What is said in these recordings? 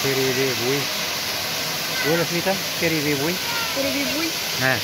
Kiribi Bui. Boleh cerita Kiribi Bui? Kiribi Bui? Nah.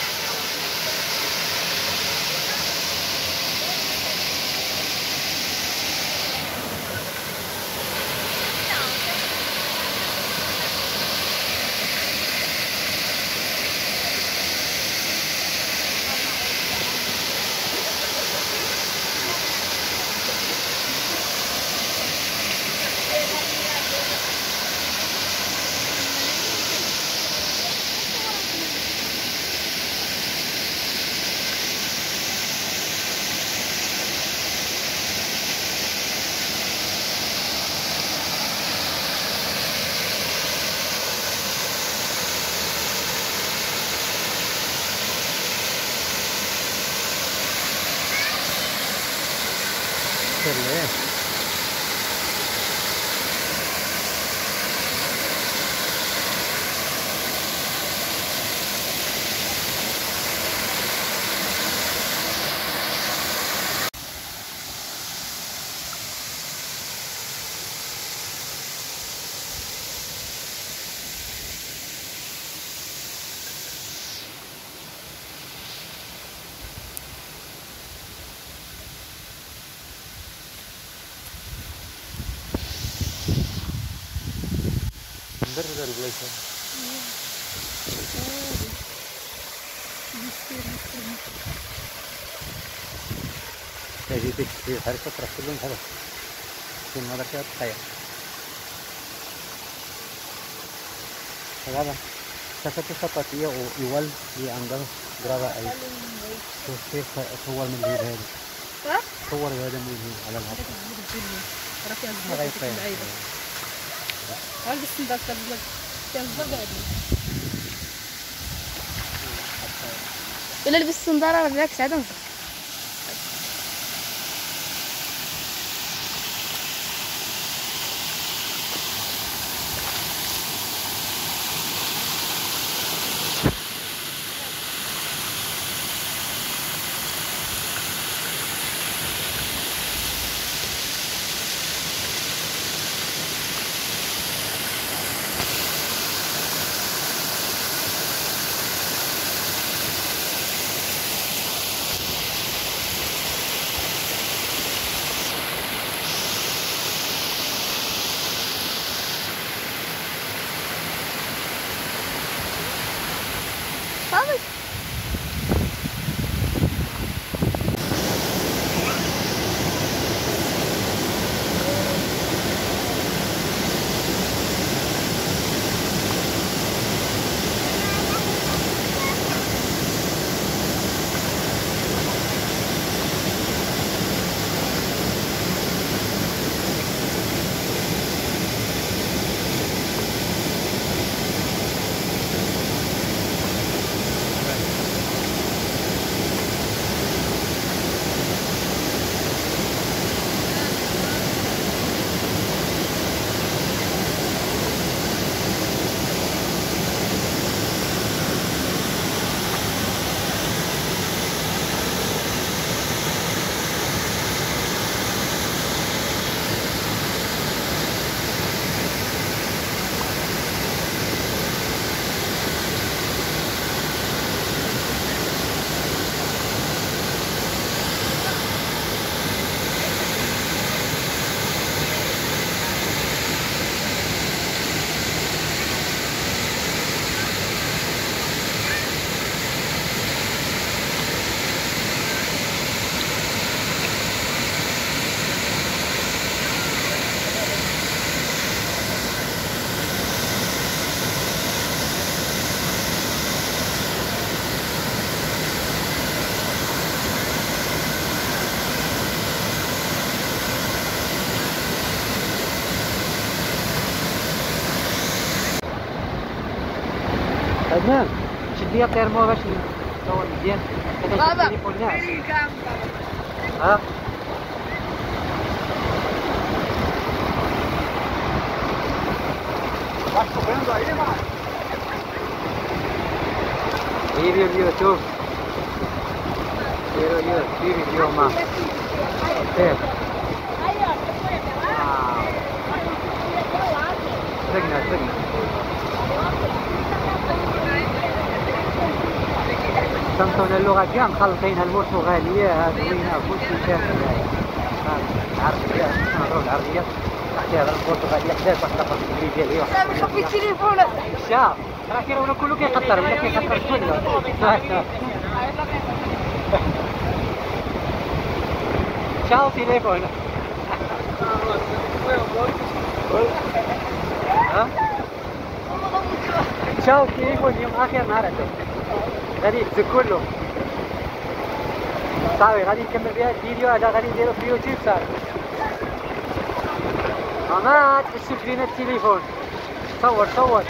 Boleh. Dari Malaysia. Jadi hari itu terus belum ada. Cuma ada siapa saya. Agora, satu sapatilha igual de andar grava ahí. Usted صور من الهيد. ها؟ صور هذا من الهيد على الهواء. هل السندات تبلغ تبلغ ولا لبس السندارة بالعكس عاد انصح خالص عدنان شد لي الطيرمو باش نصور مزيان. بابا ها Viu, شوف فيديو ما كيف كنعطيونا اللغة كاع مخلطينها، البرتغالية هادوينها كلشي كامل. العربية كنهضرو بالعربية، واحد يهضر بالبرتغالية حداك، واحد الاخر بالانجليزية، هي واحد سامي شوف التليفون. شاف راه كيراونا كله كيقطر ولا كيقطر كله. شاو تليفون. ها شاو التليفون اليوم اخر نهار عندهم، غادي يهز كله صافي. غادي نكمل بها الفيديو هذا، غادي نديرو في اليوتيوب صافي. ما تحسوش لينا التليفون. صور صور.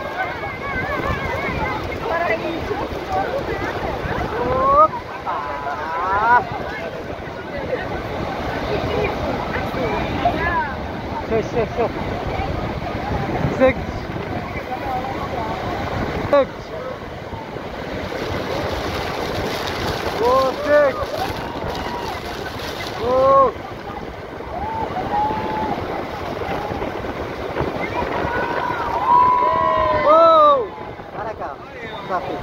أوب. شوف شوف شوف زق زق زق. اوه اوه بركة صافي.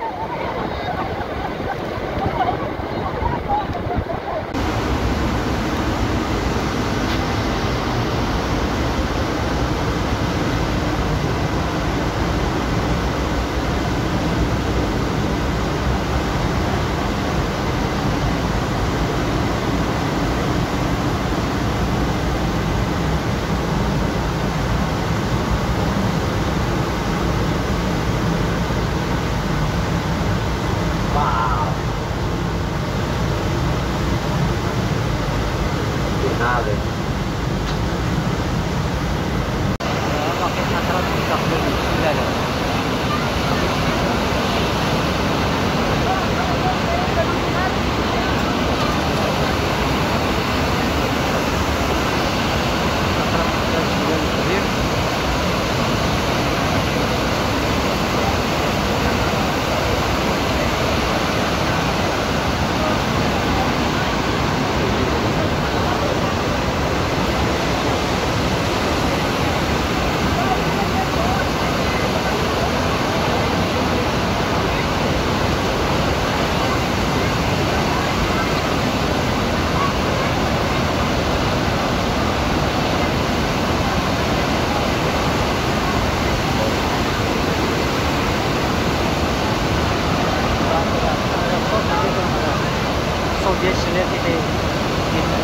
هذا باقي خطرات مستقبل. لا لا الصوت ديال الشلال